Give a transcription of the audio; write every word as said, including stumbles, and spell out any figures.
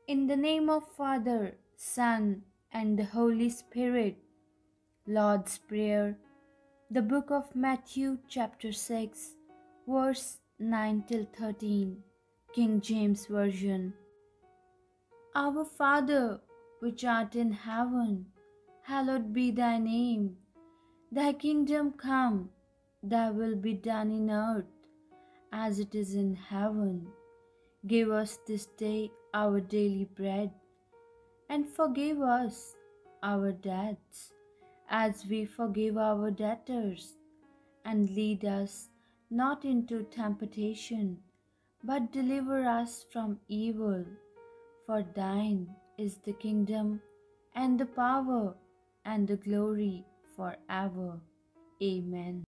In the name of Father, Son, and the Holy Spirit. Lord's Prayer. The book of Matthew chapter six, verse nine till thirteen. King James Version. Our Father, which art in heaven, hallowed be thy name. Thy kingdom come, thy will be done in earth, as it is in heaven. Give us this day our daily bread, and forgive us our debts, as we forgive our debtors. And lead us not into temptation, but deliver us from evil. For thine is the kingdom, and the power, and the glory forever. Amen.